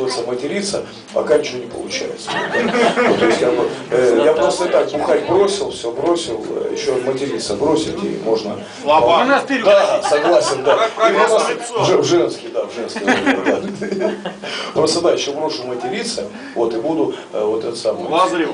приходится материться, пока ничего не получается. Вот, то есть, как бы, я просто так бухать бросил, все бросил, еще материться бросить, и можно... Слова. Да, согласен, да. И у нас в женский, да, в женский. Да. Просто, да, еще брошу материться, вот, и буду вот это самое... Лазарев.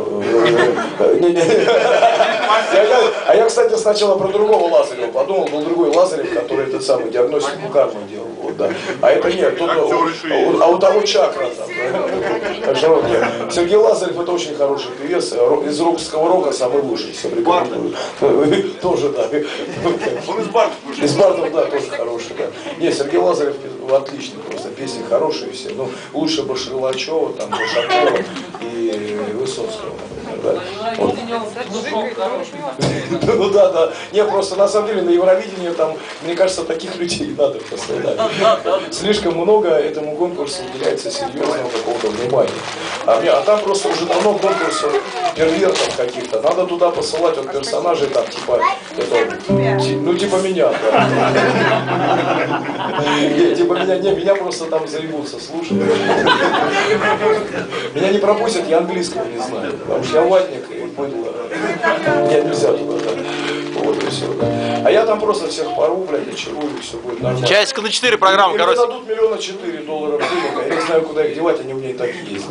А я, кстати, сначала про другого Лазарева подумал, был другой Лазарев, который этот самый диагностику кармы делал. Вот, да. А это нет, тут, а у того чакра там. Да. Сергей Лазарев это очень хороший певец, из русского рока самый лучший. Тоже, да. Он из Бартов. Из Бартов, да, тоже хороший. Да. Нет, Сергей Лазарев отличный, просто песни хорошие все. Ну, лучше Башилачева, там, Башакова и Высоцкого, например. Да. Вот. Ну да, да. Не, просто на самом деле на Евровидении там, мне кажется, таких людей не надо просто. Да. Слишком много этому конкурсу уделяется серьезного какого-то внимания. А там просто уже давно конкурс первертов каких-то. Надо туда посылать вот персонажей там, типа, это, ну типа меня, да. Типа меня просто там заебутся слушать. Меня не пропустят, я английского не знаю. Потому что я ватник и быдло. Мне нельзя туда, да. Вот и все, да. А я там просто всех порву, блядь, очарую, и все будет нормально. Часика на 4 программы, короче. Мне дадут $1,4 миллиона денег, я не знаю, куда их девать, они у меня и так есть.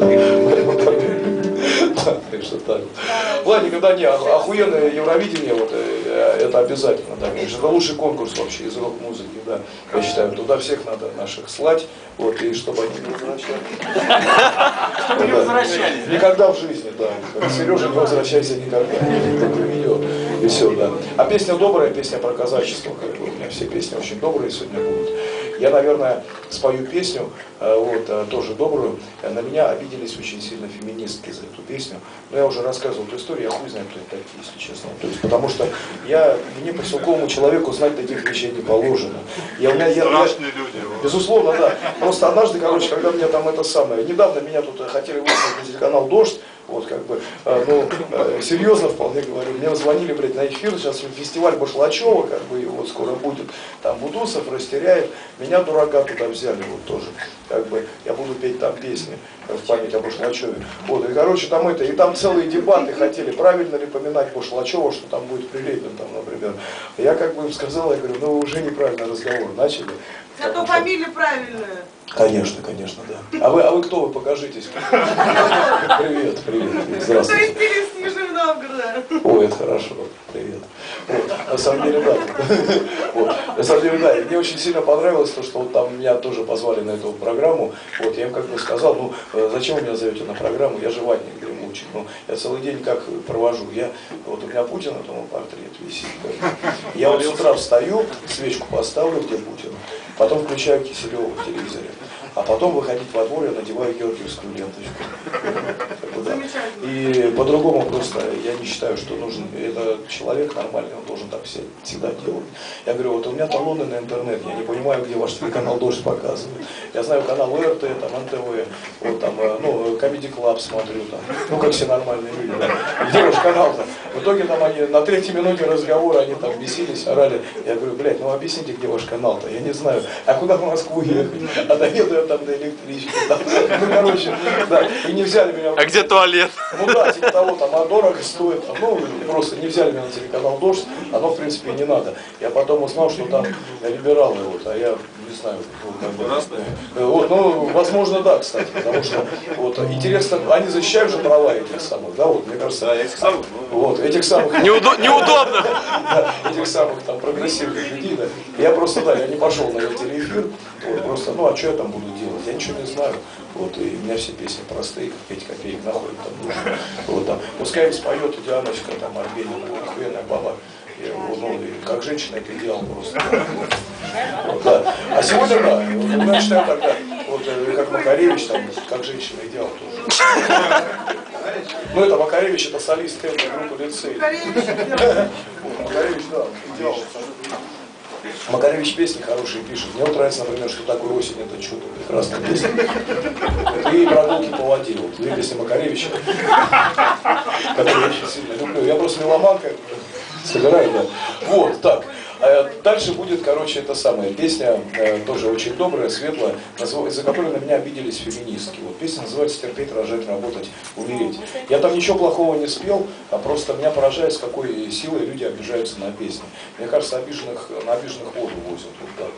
Так что так. Ладно, когда не, охуенное Евровидение, вот, это обязательно, да, конечно, это лучший конкурс вообще из рок-музыки, да, я считаю, туда всех надо наших слать, вот, и чтобы они не возвращались. Чтобы не возвращались. Никогда в жизни, да, Сережа, не возвращайся никогда, только видео, и все, да. А песня добрая, песня про казачество, как бы, у меня все песни очень добрые сегодня будут. Я, наверное, спою песню, вот, тоже добрую. На меня обиделись очень сильно феминистки за эту песню. Но я уже рассказывал эту историю, я хуй знаю, кто это такие, если честно. То есть, потому что мне, поселковому человеку, знать таких вещей не положено. Страшные люди. Безусловно, да. Просто однажды, короче, когда мне там это самое... Недавно меня тут хотели вызвать на телеканал «Дождь». Вот, как бы, ну, серьезно вполне говорю, мне звонили, блядь, на эфир, сейчас фестиваль Башлачева, как бы, вот скоро будет, там Бутусов, Растеряев, меня, дурака, туда взяли, вот тоже, как бы, я буду петь там песни в память о Башлачеве, вот, и, короче, там это, и там целые дебаты хотели, правильно ли поминать Башлачева, что там будет Прилепин, там, например, я, как бы, им сказал, я говорю, ну, вы уже неправильно разговор начали. Зато фамилия правильная. Конечно, конечно, да. А вы кто? Вы покажитесь. Привет, здравствуйте. То есть ты из Нижнего Новгорода. Ой, это хорошо, привет. Вот, на самом деле, да. Вот, на самом деле, да. И мне очень сильно понравилось то, что вот там меня тоже позвали на эту программу. Вот, я им как бы сказал, ну, зачем вы меня зовете на программу? Я же ватник дремучий. Ну, я целый день как провожу. Вот у меня Путин, это мой портрет висит. Я вот с утра встаю, свечку поставлю, где Путин. Потом включаю Киселева в телевизоре. А потом выходить во двор, я надеваю георгиевскую ленточку. И по-другому просто я не считаю, что нужен. Это человек нормальный, он должен так всегда делать. Я говорю, вот у меня талоны на интернет, я не понимаю, где ваш телеканал «Дождь» показывает. Я знаю канал РТ, там НТВ, вот там, ну, Comedy Club смотрю, там, ну, как все нормальные люди, да. Где ваш канал-то? В итоге там они на 3-й минуте разговора, они там бесились, орали. Я говорю, блядь, ну объясните, где ваш канал-то, я не знаю. А куда в Москву ехать? А доеду я там на электричке. Ну, короче, да, и не взяли меня. А где туалет? Ну да, типа того, там, а дорого стоит, там, ну, просто не взяли меня на телеканал «Дождь», оно, в принципе, не надо. Я потом узнал, что там либералы, вот, а я не знаю, вот, ну, возможно, да, кстати, потому что, вот, интересно, они защищают же права этих самых, да, вот, мне кажется, да, этих самых, вот, этих самых, неудобно, да, этих самых, там, прогрессивных людей, да, я просто, да, я не пошел на телеэфир, вот, просто, ну, а что я там буду делать, я ничего не знаю. Вот, и у меня все песни простые, как 5 копеек находят там душу. Вот, там. Пускай им споет Дианочка, там, Арбенина, охуенная баба. И, ну, и как женщина это идеал просто. Вот, да. А сегодня, да, вот, я считаю тогда, вот, как Макаревич, там, как женщина идеал тоже. Ну, это Макаревич, это солист группы «Лицей». Макаревич, да, идеал. Макаревич песни хорошие пишет. Мне вот нравится, например, что такое осень, это чудо. Прекрасная песня. И прогулки по воде. Вот, две песни Макаревича, которые я очень сильно люблю. Я просто меломан, как бы, собираю, да. Вот, так. Дальше будет, короче, это самая песня, тоже очень добрая, светлая, за которой на меня обиделись феминистки. Вот песня называется «Терпеть, рожать, работать, умереть». Я там ничего плохого не спел, а просто меня поражает, с какой силой люди обижаются на песни. Мне кажется, на обиженных воду возят. Вот, да.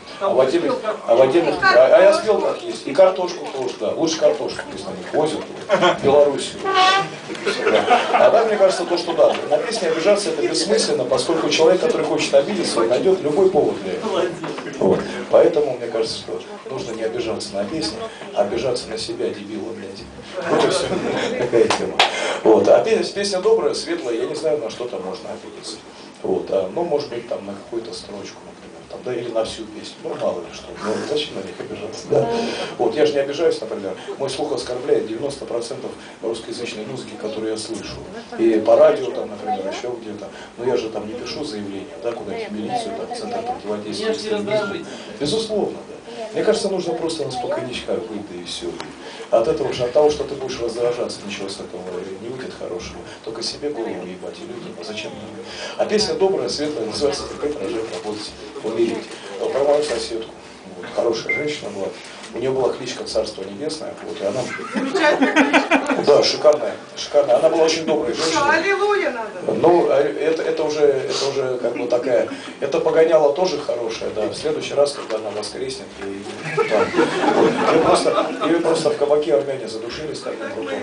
А я спел как есть. И картошку тоже, да. Лучше картошку пусть на них возят в Белоруссию. А так, мне кажется, то, что да, на песни обижаться это бессмысленно, поскольку человек, который хочет обидеться, найдет любой повод для этого. Вот. Поэтому, мне кажется, что нужно не обижаться на песни, а обижаться на себя, дебила, блядь. Вот и все. Такая тема. Вот. А песня добрая, светлая, я не знаю, на что там можно обидеться. Вот. Ну, может быть, там на какую-то строчку, например, там, да, или на всю песню. Ну, мало ли что. Ну, зачем на них обижаться? Да? Вот. Я же не обижаюсь, например. Мой слух оскорбляет 90% русскоязычной музыки, которую я слышу. И по радио, там, например, еще где-то. Но я же там не пишу заявление, да, куда-нибудь в милицию, там, в центр противодействия экстремизму. Безусловно, да. Мне кажется, нужно просто на спокойничках быть, да и все. От этого же, от того, что ты будешь раздражаться, ничего с этого не выйдет хорошего. Только себе голову ебать и людям. А зачем нам? А песня добрая, светлая, называется «Терпеть, рожать, работать, умереть». Про мою соседку. Вот, хорошая женщина была. У нее была кличка «Царство небесное». Вот, и она... Да, шикарная, шикарная. Она была очень добрая женщина. Аллилуйя надо. Ну, это уже как бы такая... Это погоняла тоже хорошая, да. В следующий раз, когда она воскреснет, ее просто в кабаке армяне задушили, стали крутом.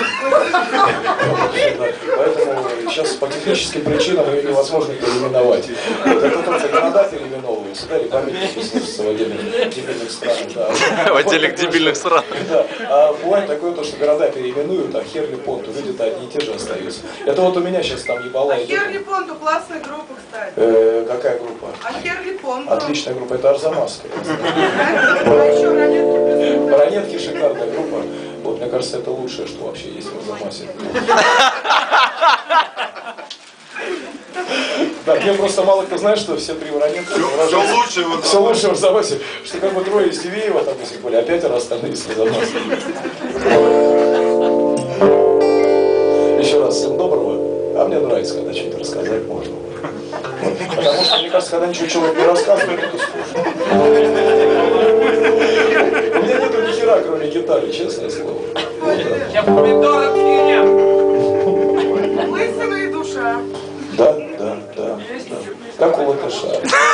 Поэтому сейчас по техническим причинам ее невозможно переименовать. Это только города переименовываются, да, или памятники сносятся в отдельных дебильных странах, да. В отдельных дебильных странах. Да. А бывает такое, то, что города переименуют, а Херли Понту, люди-то одни и те же остаются. Это вот у меня сейчас там ебала. А Херли Понту классная группа, кстати. Какая группа? А Херли Понту. Отличная группа, это Арзамасская. А еще Ранетки. Ранетки шикарная группа. Вот, мне кажется, это лучшее, что вообще есть в Арзамасе. Да, мне просто мало кто знает, что все три Вороненко все лучше в Арзамасе, что как бы трое из Дивеева там до сих пор, а пятеро остальные из Арзамаса. Еще раз, всем доброго. А мне нравится, когда что-то рассказать можно. Потому что, мне кажется, когда ничего человек не рассказывает, это скучно. У меня нету ни хера, кроме гитары, честное слово. Я помидоры Лысина и душа. Да. Как у латыша.